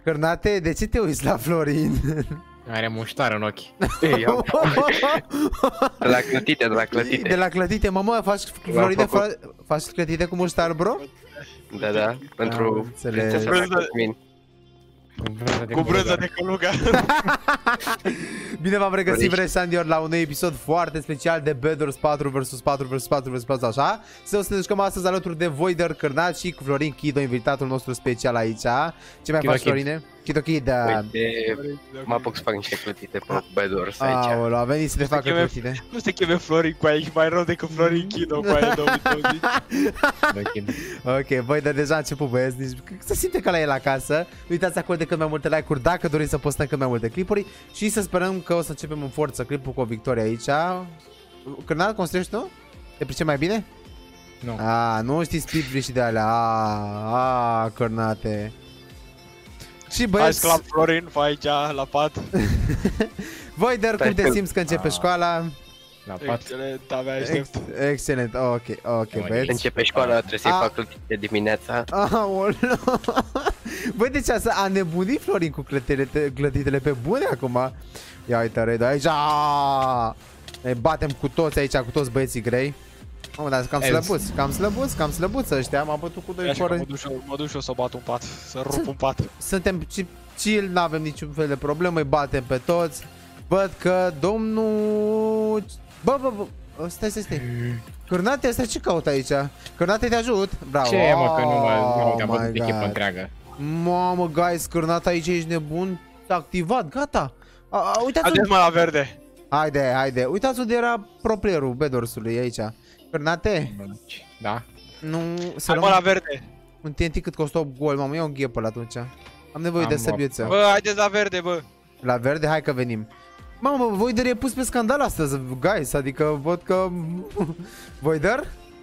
Cârnate, de ce te uiți la Florin? Are muștar în ochi. De la clătite, de la clătite. De la clătite, mamă, faci clătite cu muștar, bro? Da, pentru prințesa mea Cosmin. Cu brânză de călugă. Bine v-am regăsit, Vresandior, la un nou episod foarte special de Bed Wars 4 vs 4 vs 4 vs 4, așa. Să ne jucăm astăzi alături de Voider, Cârnat și cu Florin Chido, invitatul nostru special aici. Ce mai faci, Florine? Chido Kid. Mă apuc să fac niște clătite pe Bed Wars aici. Aoleu, a venit să te facă clătite. Nu se cheme Florin cu aici, mai rău decât Florin Chido cu aia 2020. Ok, Voider deja a început, băieți, se simte că la el acasă. Uitați acolo de cât mai multe like-uri dacă doriți să postăm cât mai multe clipuri. Și să sperăm că o să începem în forță clipul cu o victorie aici. Cârnat, construiești tu? Te pricepi mai bine? Nu. Nu știi speed și de alea. Cârnate. Și băieți... Hai, sclav Florin, fă aici, la pat. Voider, cum te simți că începe școala? La pat. Excelent, abia aștept. Excelent, ok, băieți. Începe școala, trebuie să-i fac clătite dimineața. Aoleu. Băi, deci a nebunit Florin cu clătitele pe bune acum. Ia uite, Redo, aici. Ne batem cu toți aici, cu toți băieții grei. Mamă, dar cam slăbuți ăștia. M-am bătut cu 2 fără. Mă duc și eu să bat un pat, să rup un pat. Suntem chill, n-avem niciun fel de problemă, îi batem pe toți. Văd că domnul... Bă, stai. Cârnate, ăsta ce caută aici? Cârnate, te ajut? Bravo. Ce mă, că nu te-am văzut echipă întreagă. Mamă, guys, Cârnate, aici ești nebun. S-a activat, gata. Uitați. Haideți mă la verde. Haide. Uitați unde era pro player-ul Bed Wars-ului aici. Cârnate? Da. Nu, hai mă la verde. Un TNT cât costă 8 gol, mamă, ia un ghepăl atunci. Am nevoie de săbiuță. Bă, haideți la verde, bă. La verde, hai că venim. Mamă, Voider e pus pe scandal astăzi, guys, adică văd că... Voider?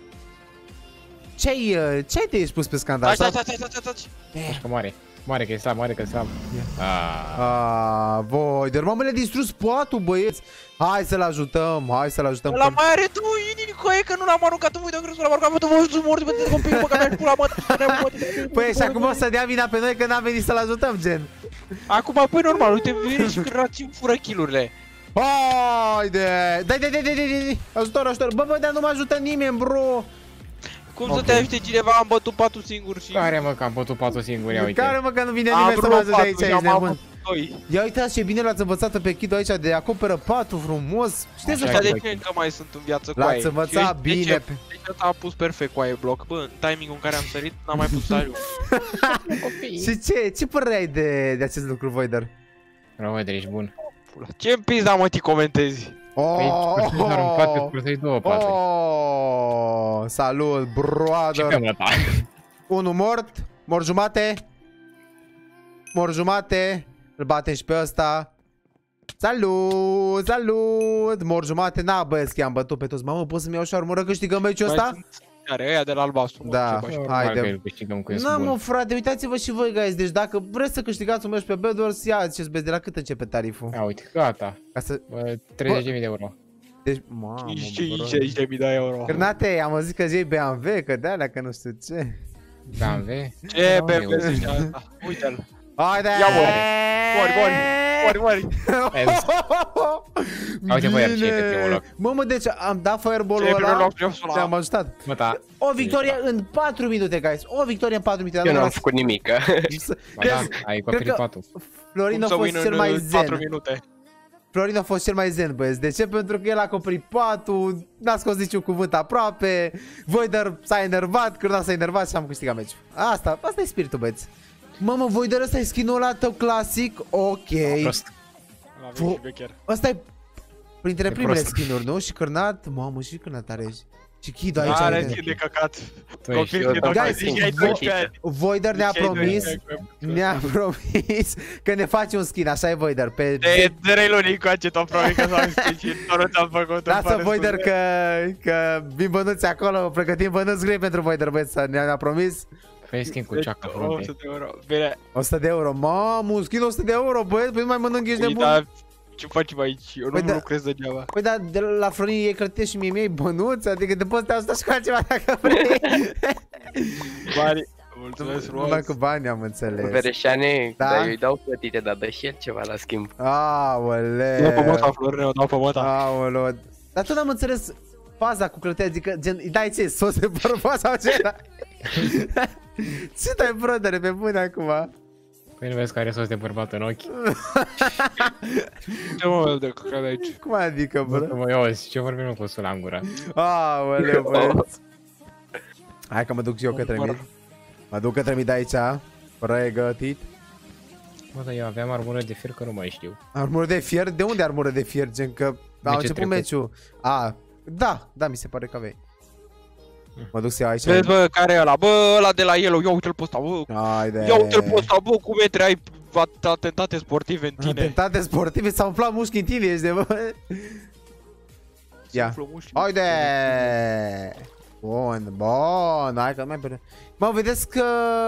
Ce-ai te-ai pus pe scandal? Stai. Că moare că e slab, Voider, mamă, le-a distrus poatul, băieți. Hai să-l ajutăm, Ăla mai are 2 inimi cu aia, că nu l-am aruncat în voi de-am crezut, l-am aruncat, bă, tu mor de copii, bă, că mi-ai pula, mă. Păi și acum o să dea vina pe noi că n-am venit să-l ajutăm, gen. Acum, păi normal, uite, vine și Cârnați îmi fură kill-urile. Haide! Dai! Ajutor! Bă, dar nu mă ajută nimeni, bro! Cum să te ajute cineva? Am bătut patul singur și... Care mă, că am bătut patul singur, ia uite. Care mă, că nu vine nimeni să mă ajute aici, ești nebun. Ia uitați ce bine l-ați învățat pe Chido aici de acoperă patul frumos. Știți așa de ce încă mai sunt în viață cu aia? L-ați învățat bine. Deci ăsta am pus perfect cu aia bloc. Bă, în timingul în care am sărit, n-am mai pus să ajung. Și ce părere ai de acest lucru, Voider? Voider, ești bun. Ce-mi pizda, mă, ti comentezi? Păi, doar un pat, că curățești 2 paturi. Salut, brother. Unul mort jumate. Îl batem și pe ăsta. Salut. Mort jumate. Na, băieți, că i-am bătut pe toți. Mamă, pot să-mi iau și armură, câștigăm meciul ăsta? Care, ăia de la albastru. Da, haide. Na, mă, frate, uitați-vă și voi, guys. Deci dacă vreți să câștigați un meci pe Bed Wars, ia acest best. De la cât începe tariful? Ia uite, gata. 30.000 de euro. Deci, mamă, 50.000 de euro. Cârnate, am zis că zi BMW, că de-alea, că nu știu ce. BMW? Ce BMW zici asta? Uite-l. Haide! Ia mori. Uite, Voider, ce e pe primul loc. Mamă, deci am dat fireball-ul ăla și am ajutat. O victorie în 4 minute, guys. O victorie în 4 minute. Eu n-am făcut nimic. Ai acoperit patul. Florin a fost cel mai zen. Florin a fost cel mai zen, băieți. De ce? Pentru că el a acoperit patul, n-a scos niciun cuvânt aproape. Voider s-a enervat, Cârnat s-a enervat și am câștigat meciul. Asta e spiritul, băieți. Mamă, Voider, ăsta e skin-ul ăla tău clasic? Ok. Ăsta e printre primele skin-uri, nu? Și Cârnat, mamă, și Cârnat are. Și Chido aici. Are skin de căcat. Voider ne-a promis că ne face un skin, așa e Voider. De 3 luni încoace t-am promis că s-am skin și nu ți-am făcut. Lasă Voider că vin bănuți acolo, pregătim bănuți grei pentru Voider, băieți, ne-a promis. Fă skin cu ceacă, frate. 100 de euro, bine. 100 de euro, mamă, un skin 100 de euro, băieți, păi nu mai mănânc, ești nebun. Da, ce facem aici? Eu nu lucrez degeaba. Păi da, de la Florin e clătite și mie bănuți, adică de poți te ajuta și cu altceva dacă vrei. Bani, Mulțumesc frumos. Numai cu bani am înțeles. Vereșane, Da? dar eu îi dau plătite, dar dă și el ceva la schimb. Aoleu. Dau pe mota, Florin, o dau pe mota. Aoleu. Dar tot am înțeles faza cu clătea, adică gen, îi dai ce, sos de bărbat sau ce era? Ce dai, brother, pe bune acum? Păi nu vezi că are sos de bărbat în ochi? Ce mă de căcat aici? Cum adică, bro? Mă auzi, ce vorbim nu cu sul la gură? Aoleu, băieți. Hai că mă duc și eu către mid. Mă duc către mid aici. Pregătit. Mă, dar eu aveam armură de fier că nu mai știu. Armură de fier? De unde armură de fier? Gen că a început meciul. A, da, mi se pare că aveai. Mă duc să iau aici. Vezi, bă, care e ăla? Bă, ăla de la Yellow, ia uite-l pe ăsta, bă. Haide. Ia uite-l pe ăsta, bă, cu metri ai atentate sportive în tine. Atentate sportive, s-au umflat mușchi în tine, ești de bă. Ia. Haide! Bun, hai că mai bine. Mă, vedeți că...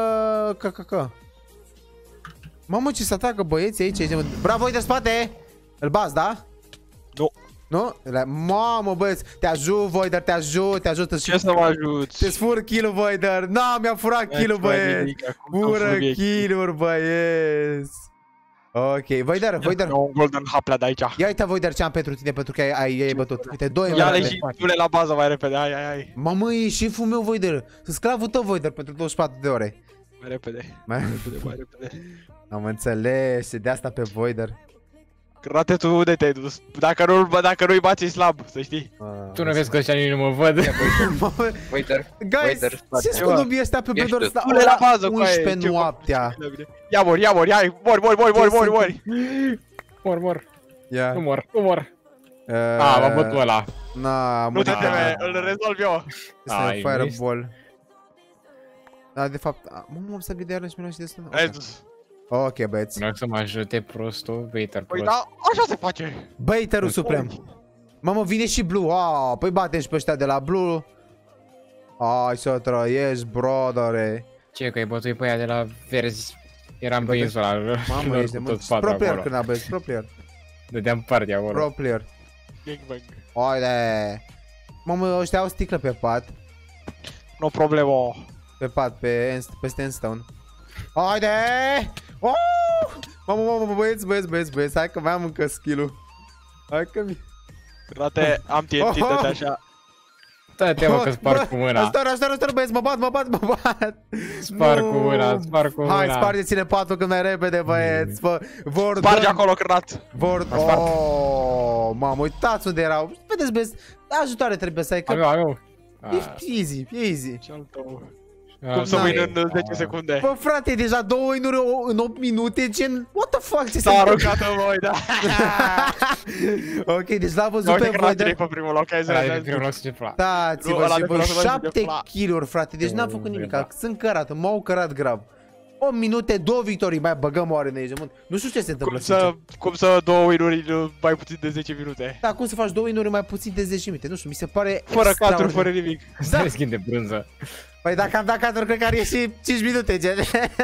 Mamă, ce se atacă băieții aici, bravo, de spate! Îl bați, da? Nu. Nu? Mamă, băieți, te ajut, Voider, te ajut. Ce să mă ajut? Te-ți fur kill-ul, Voider. Na, mi-a furat kill-ul, băieți. Fură kill-uri, băieți. Ok, Voider. Un golden hapla de aici. Ia uite, Voider, ce am pentru tine, pentru că ai bătut. Uite, 2 Ia-le și du-le la bază mai repede, hai. Mamă, e șeful meu, Voider. Sunt sclavul tău, Voider, pentru 24 de ore. Mai repede. Am înțeles, de asta pe Voider. Rate, tu unde te-ai dus? Dacă nu-i bați, e slab, să știi. Tu nu vezi că ăștia nu mă văd? Waiter, Guys, ce scunubii ăștia pe bedor ăsta? Du-le la bază, 11 noaptea. Ia mori, hai, mori. Mor. Ia. Nu mor. M-a bătut ăla. Na, nu te teme, îl rezolv eu. Este fireball. Da, de fapt, m-am observat de iarăși și de asta. Ai dus. Ok, băieți. Vreau să mă ajute prostul, Baiter Păi prost. da, așa se face. Baiterul suprem. Mamă, vine și Blue. Păi batem și pe ăștia de la Blue. Hai să trăiești, brodere. Ce, că ai bătui pe aia de la verzi? Eram pe insula. Mamă, ești de mult. Pro player când a băieți, pro player. Dădeam partea acolo. Pro player. Gangbang. Haide. Mamă, ăștia au sticlă pe pat. No problemă. Pe pat, pe Sandstone. Haide! Mamă, băieți, hai că mai am încă skill-ul. Hai că mi... Rate, am TNT, dă-te așa. Stai-te mă că sparg cu mâna. Ajutor, băieți, mă bat. Sparg cu mâna. Hai, spargeți-le patul cât mai repede, băieți. Sparge acolo, cărat. Mamă, uitați unde erau. Vedeți, băieți, ajutoare trebuie să ai că... Amiu. E easy. Ce-al tău? Cum să win în 10 secunde? Bă, frate, deja 2 win-uri în 8 minute, gen... What the fuck, ce s-a aruncat în voi, da. Ok, deci l-a văzut pe voi de... pe primul loc, ai zis. Dați-vă și voi 7 kill-uri, frate, deci n-am făcut nimic, sunt cărat, m-au cărat grav. 8 minute, 2 victorii, mai băgăm oare în aici, nu știu ce se întâmplă. Cum să 2 win-uri în mai puțin de 10 minute? Da, cum să faci 2 win-uri în mai puțin de 10 minute, nu știu, mi se pare... Fără caturi, fără nimic. Da. Schimb de brânză. Păi dacă am dat caturi, cred că ar ieși 5 minute, gen.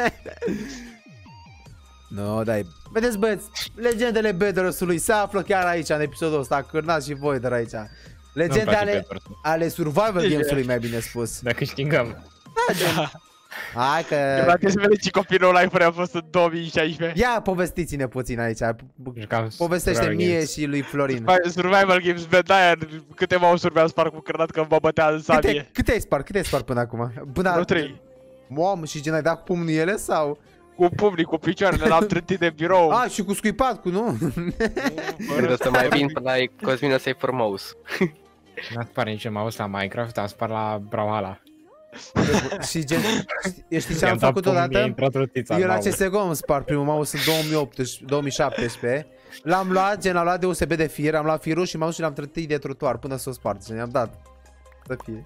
No, dai. Vedeți, băieți, legendele Bedrosului se află chiar aici, în episodul ăsta, cârnați și voi de aici. Legende ale Survival Games-ului, mai bine spus. Dacă câștigăm. Da, gen. Hai că... Dacă se vede ce copilul ăla a fost în 2016. Ia, povestiți-ne puțin aici. Povestește mie și lui Florin. Survival Games, de-aia câte mouse-uri mi-am spart cu cărnat că mă bătea în sabie. Câte ai spart până acum? Până 3. Mamă, și gen ai dat cu pumnul ele sau? Cu pumnii, cu picioarele, l-am trântit de birou. Și cu scuipat, cu nu? Cred să mai vin până la Cosmina să-i for mouse. N-a spart niciun mouse la Minecraft, am spart la Brawlhalla. Și gen, știi ce am făcut odată? Eu la CSGO îmi spart primul mouse în 2017. L-am luat, gen, am luat de USB de fier, am luat firul și mouse și l-am trântit de trotuar până s-o spart, gen, i-am dat. Să fie.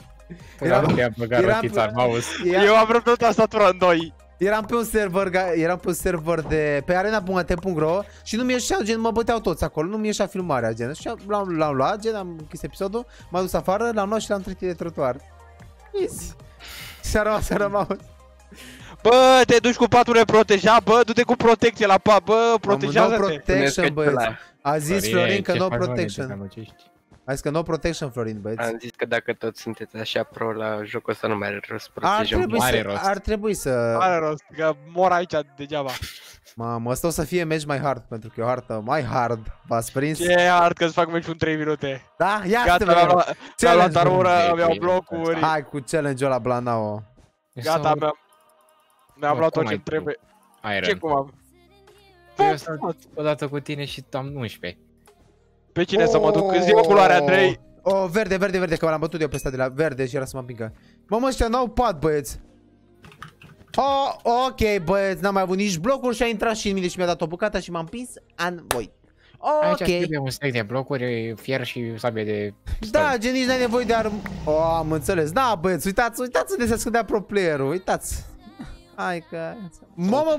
Eu am vrut tastatura în 2. Eram pe un server de pe arena.at.ro și nu mi ieșea, gen, mă băteau toți acolo, nu mi ieșea filmarea, gen. Și l-am luat, gen, am închis episodul, m-am dus afară, l-am luat și l-am trântit de trotuar. Easy. Și-a rămas. Bă, te duci cu patul neprotejat, bă, du-te cu protecție la pat, bă, protejează-te. No protection, băieți. A zis Florin că no protection. Hai că no protection, Florin, băieți. Am zis că dacă toți sunteți așa pro la jocul ăsta nu mai are rost să protejăm. Ar trebui să... Are rost, că mor aici degeaba. Mamă, ăsta o să fie match mai hard, pentru că e o hartă mai hard. V-ați prins? Ce hard că-ți fac meciul în 3 minute. Da? Ia Gata, mi-am luat armură, mi-au blocuri. Hai cu challenge-ul la Blanao. Gata, mi-am luat tot ce trebuie. Ce cum am? Eu stau odată cu tine și am 11. Pe cine să mă duc? Zi-o culoarea 3. Oh, verde, că l-am bătut eu pe ăsta de la verde și era să mă împingă. Mamă, ăștia n-au pad, băieți. Oh, ok, băieți, n-am mai avut nici blocuri și a intrat și în mine și mi-a dat o bucată și m-am împins în voi. Aici trebuie un stack de blocuri, fier și sabie de stone. Da, gen nici n-ai nevoie de armă. Oh, am înțeles. Da, băieți, uitați unde se ascundea pro player-ul, uitați. Hai că... Mamă,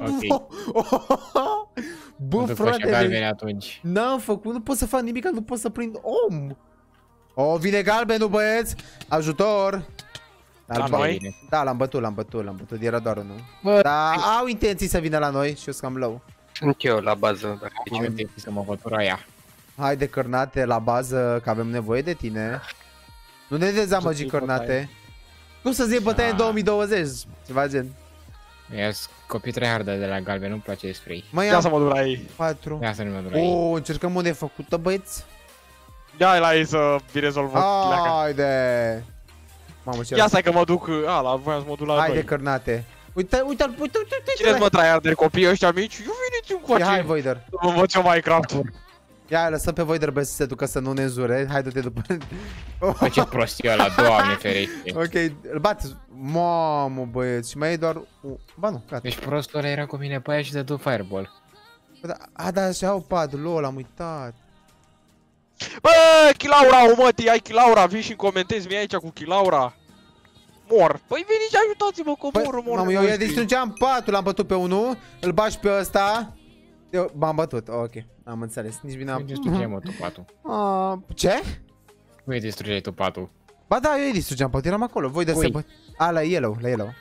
bă, frate, n-am făcut, nu pot să fac nimic, nu pot să prind om. Oh, vine galbenul, băieți, ajutor. La noi? Da, l-am bătut, era doar unul. Da, au intenții să vină la noi și eu sunt cam low. Sunt eu la bază, dacă am intenții să mă bătura ea. Haide, Cărnate, la bază, că avem nevoie de tine. Nu ne dezamăgi, Cărnate. Cum să-ți iei bătaie în 2020, ceva gen. Ia-s copii tryhard de la galben, nu-mi place despre ei. Ia să mă dur la ei. 4. Ia să nu mă dur la ei. Oh, încercăm unde e făcută, băieți. Ia la ei să vi rezolvă. Haide. Mamă, ce... Ia stai că mă duc, la voiam să mă duc la Haide, Cărnate. Uite. Cine-ți mă tryharderi, copiii ăștia mici? Eu veniți încoace. Hai, Voider. Să vă învăț eu Minecraft. Ia, lăsăm pe Voider să se ducă să nu ne înjure. Hai, du-te după. Bă, ce prostie ăla, Doamne ferește. Ok, îl bat. Mamă, băieți, și mai e doar... Ba nu, gata. Deci prostul ăla era cu mine pe aia și dădu fireball. Da, și au pad, lol, am uitat. Bă, Chilaura, mătii, ai Chilaura, vii și-mi comentezi mie aici cu Chilaura. Mor. Păi veniți și ajutați-mă că mor. Mamă, eu i-a distrugeam patul, l-am bătut pe unul, îl bași pe ăsta. Eu m-am bătut, ok, am înțeles, nici bine am... Nu distrugeai, mă, tu patul. Ce? Nu îi distrugeai tu patul. Ba da, eu îi distrugeam patul, eram acolo, voi de se bă... La yellow.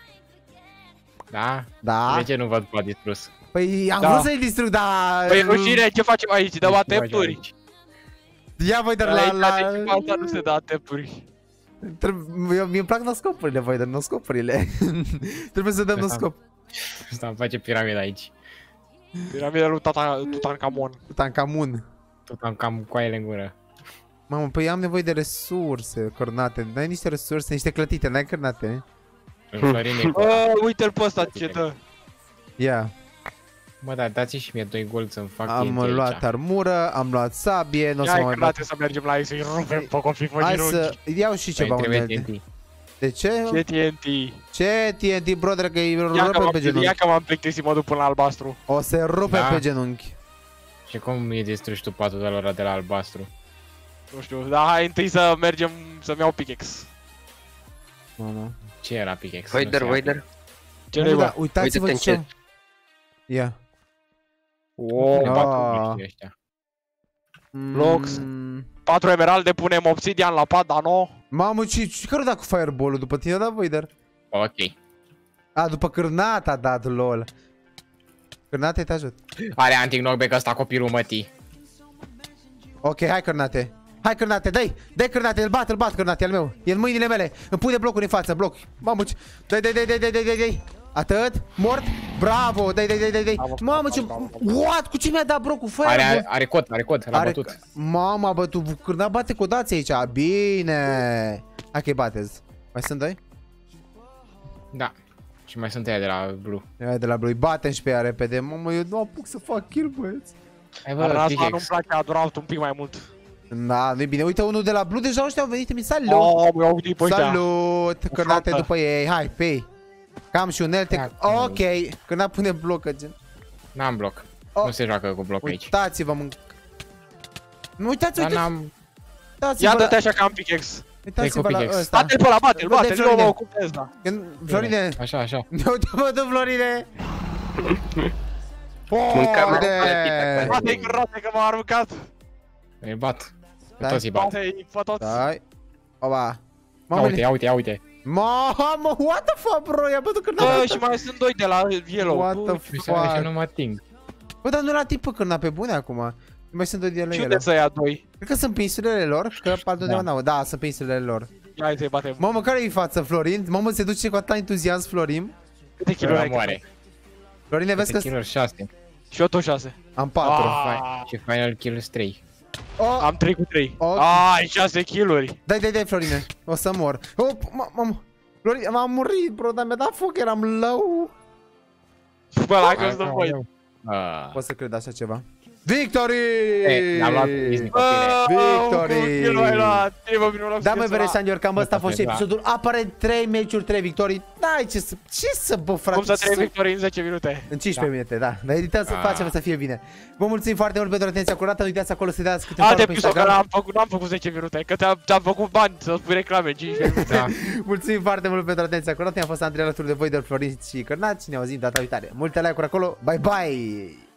Da? Da. De ce nu văd pat distrus? Păi am vrut să-i distrug, dar... Păi rușine, ce facem aici? Dăm atepturi? Ia voi de la... Asta nu se dă atepturi. Mi-mi plac noscopurile, voi de noscopurile. Trebuie să dăm noscop. Asta îmi face piramida aici. Piramida lui Tutankamon. Tutankamon cu aile în gură. Mamă, păi am nevoie de resurse, Cărnate. N-ai niște resurse, niște clătite, n-ai, Cărnate? Uite-l pe ăsta ce dă. Ia. Mă, da, dați și mie 2 gold să-mi fac TNT. Am luat armură, am luat sabie, n-o să mai Cărnate să mergem la ei să-i rupem pe copii pe hai să iau și ceva unelte. De ce? Ce TNT? Ce TNT, bro, că îi rupem pe genunchi. Ia că m-am plictisit, mă duc până la albastru. O să rupe pe genunchi. Și cum îi distrugi tu patul de lor de la albastru? Nu știu, dar hai întâi să mergem să-mi iau pickaxe. Mamă. Ce era pickaxe? Voider. Ce nu-i bă? Uitați-vă ce... Ia. Wow. Blocks. 4 emeralde, punem obsidian la pad, dar nu. Mamă, ce care da cu fireball-ul după tine, da, Voider? Ok. A, după Cârnat a dat, lol. Cârnate, te ajut. Are anti-knockback ăsta copilul mătii. Ok, hai, Cârnate. Hai, Cârnate, dai Cârnate, îl bat Cârnate, al meu. E în mâinile mele, îmi pune blocuri în față, bloc. Mamă, ce... Dai. Atât, mort, bravo, dai. Mamă, ce... What? Cu ce mi-a dat bro, cu fireball? Are cod, l-a bătut. Mamă, a bătut, Cârnat bate codații aici, bine. Hai că-i bateți. Mai sunt doi? Da. Și mai sunt aia de la blue. Aia de la blue, batem și pe ea repede. Mamă, eu nu apuc să fac kill, băieți. Rasma nu-mi place, a durat un pic mai mult. Da, nu-i bine. Uite, unul de la blue, deja ăștia au venit, mi salut. Salut, Cârnate după ei, hai, pe ei. Cam și unelte, ok, Cârnat pune bloc, gen. N-am bloc, nu se joacă cu bloc aici. Uitați-vă, uitați-vă. Ia dă-te așa că am pickaxe. Uitați-vă la ăsta. Bate-l pe ăla, bate-l, eu mă ocup de ăsta. Florine. Așa. Uite-mă tu, Florine. Bate-i Cârnate că m-a aruncat. Îi bat. Pe toți îi bat. Bate-i pe toți. Stai. Oba. Uite. Mamă, what the fuck, bro, i-a bătut Cârnat. Bă, și mai sunt 2 de la yellow. What the fuck. Și nu mă ating. Bă, dar nu l-a timp pe Cârnat, pe bune acum. Mai sunt 2 din Și ele. unde să ia 2? Cred că sunt pinsurile lor, că altundeva n-au. Da, sunt pinsurile lor. Hai să-i batem. Mamă, care-i față, Florin? Mamă, se duce cu atâta entuziasm, Florin. Câte kilori ai? Moare. Florine, vezi că... Kilori 6. Și eu tot 6. Am 4. Și Final Kills 3. Am 3 cu 3. Oh. Ai 6 kilori. Dai, Florine. O să mor. Mamă. Florin, m-am murit, bro, dar mi-a dat foc, eram low. Bă, la că nu voi. Pot să cred așa ceva. Victory! L-am luat Disney cu tine. Victory! Da, măi, bere, Sandior, cam ăsta a fost episodul. Apare 3 meciuri, 3 victorii. N-ai ce să, bă, frate. Cum să 3 victorii în 10 minute? În 15 minute, da. Dar edităm să facem să fie bine. Vă mulțumim foarte mult pentru atenția curată. Nu uitați acolo să dați câte un follow pe Instagram. N-am făcut 10 minute, că ți-am făcut bani să spui reclame în 15 minute. Mulțumim foarte mult pentru atenția curată. Am fost Andrei alături de voi, de Florin și Cărnați. Ne auzim data viitoare. Multe like-uri acolo. Bye, bye!